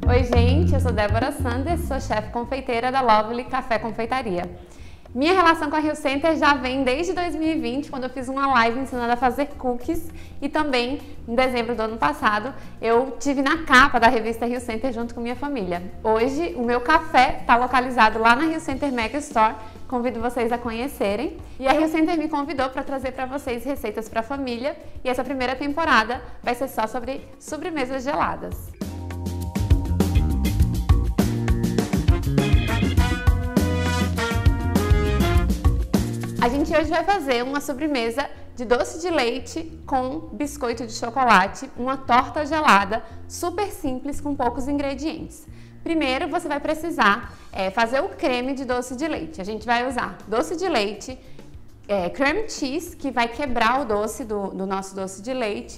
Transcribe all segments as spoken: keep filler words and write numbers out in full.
Oi gente, eu sou Débora Sanders, sou chefe confeiteira da Lovely Café Confeitaria. Minha relação com a Rio Center já vem desde dois mil e vinte, quando eu fiz uma live ensinando a fazer cookies, e também em dezembro do ano passado eu tive na capa da revista Rio Center junto com minha família. Hoje o meu café está localizado lá na Rio Center Mega Store, convido vocês a conhecerem. E a Rio Center me convidou para trazer para vocês receitas para a família, e essa primeira temporada vai ser só sobre sobremesas geladas. A gente hoje vai fazer uma sobremesa de doce de leite com biscoito de chocolate, uma torta gelada, super simples, com poucos ingredientes. Primeiro, você vai precisar é, fazer o creme de doce de leite. A gente vai usar doce de leite, é, cream cheese, que vai quebrar o doce do, do nosso doce de leite,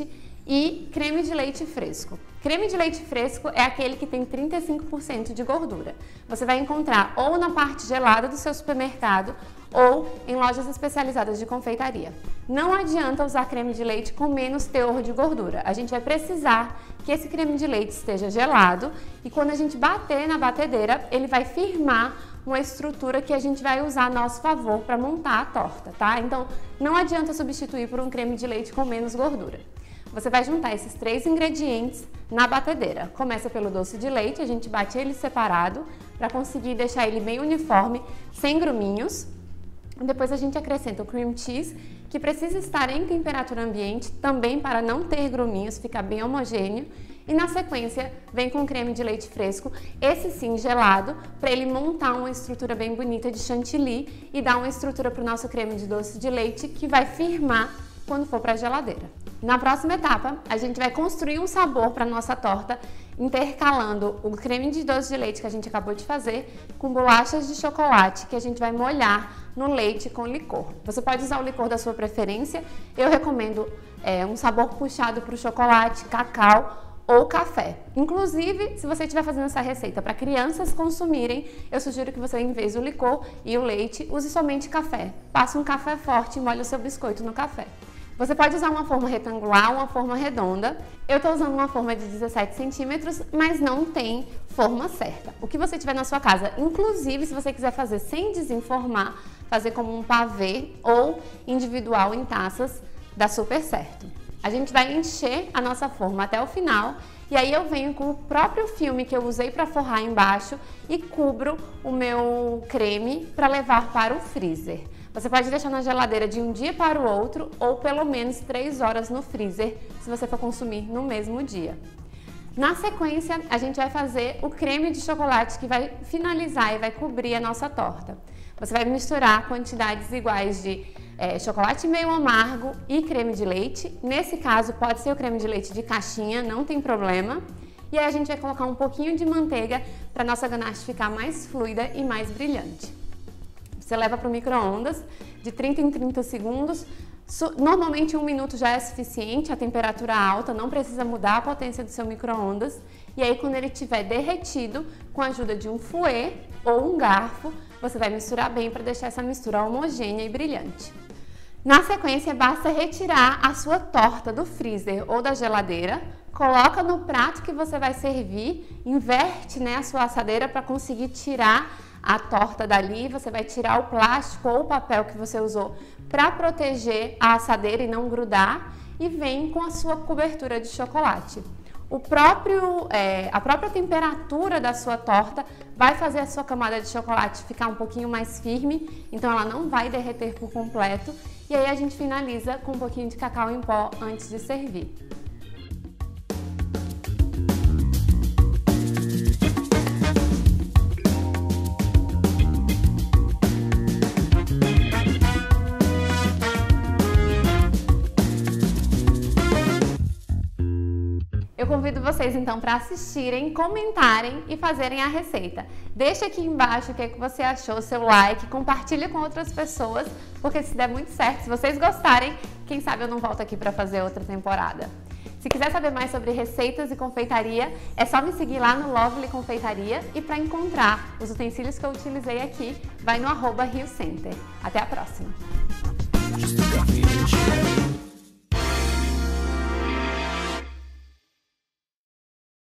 e creme de leite fresco. Creme de leite fresco é aquele que tem trinta e cinco por cento de gordura. Você vai encontrar ou na parte gelada do seu supermercado ou em lojas especializadas de confeitaria. Não adianta usar creme de leite com menos teor de gordura. A gente vai precisar que esse creme de leite esteja gelado, e quando a gente bater na batedeira, ele vai firmar uma estrutura que a gente vai usar a nosso favor para montar a torta, tá? Então não adianta substituir por um creme de leite com menos gordura. Você vai juntar esses três ingredientes na batedeira. Começa pelo doce de leite, a gente bate ele separado para conseguir deixar ele bem uniforme, sem gruminhos. Depois a gente acrescenta o cream cheese, que precisa estar em temperatura ambiente também para não ter gruminhos, ficar bem homogêneo. E na sequência vem com o creme de leite fresco, esse sim gelado, para ele montar uma estrutura bem bonita de chantilly e dar uma estrutura para o nosso creme de doce de leite, que vai firmar quando for para a geladeira. Na próxima etapa, a gente vai construir um sabor para nossa torta, intercalando o creme de doce de leite que a gente acabou de fazer com bolachas de chocolate que a gente vai molhar no leite com licor. Você pode usar o licor da sua preferência. Eu recomendo é, um sabor puxado para o chocolate, cacau ou café. Inclusive, se você estiver fazendo essa receita para crianças consumirem, eu sugiro que você, em vez do licor e o leite, use somente café. Passe um café forte e molhe o seu biscoito no café. Você pode usar uma forma retangular, uma forma redonda. Eu estou usando uma forma de dezessete centímetros, mas não tem forma certa. O que você tiver na sua casa, inclusive se você quiser fazer sem desenformar, fazer como um pavê ou individual em taças, dá super certo. A gente vai encher a nossa forma até o final, e aí eu venho com o próprio filme que eu usei para forrar embaixo e cubro o meu creme para levar para o freezer. Você pode deixar na geladeira de um dia para o outro, ou pelo menos três horas no freezer, se você for consumir no mesmo dia. Na sequência, a gente vai fazer o creme de chocolate que vai finalizar e vai cobrir a nossa torta. Você vai misturar quantidades iguais de é, chocolate meio amargo e creme de leite. Nesse caso, pode ser o creme de leite de caixinha, não tem problema. E aí a gente vai colocar um pouquinho de manteiga para a nossa ganache ficar mais fluida e mais brilhante. Você leva para o micro-ondas de trinta em trinta segundos. Normalmente um minuto já é suficiente, a temperatura alta, não precisa mudar a potência do seu micro-ondas. E aí quando ele estiver derretido, com a ajuda de um fouet ou um garfo, você vai misturar bem para deixar essa mistura homogênea e brilhante. Na sequência, basta retirar a sua torta do freezer ou da geladeira, coloca no prato que você vai servir, inverte, né, a sua assadeira para conseguir tirar a torta dali. Você vai tirar o plástico ou o papel que você usou para proteger a assadeira e não grudar, e vem com a sua cobertura de chocolate. O próprio, é, a própria temperatura da sua torta vai fazer a sua camada de chocolate ficar um pouquinho mais firme, então ela não vai derreter por completo. E aí a gente finaliza com um pouquinho de cacau em pó antes de servir. Eu convido vocês então para assistirem, comentarem e fazerem a receita. Deixa aqui embaixo o que é que você achou, seu like, compartilha com outras pessoas, porque se der muito certo, se vocês gostarem, quem sabe eu não volto aqui para fazer outra temporada. Se quiser saber mais sobre receitas e confeitaria, é só me seguir lá no Lovely Confeitaria, e para encontrar os utensílios que eu utilizei aqui, vai no arroba Rio Center. Até a próxima!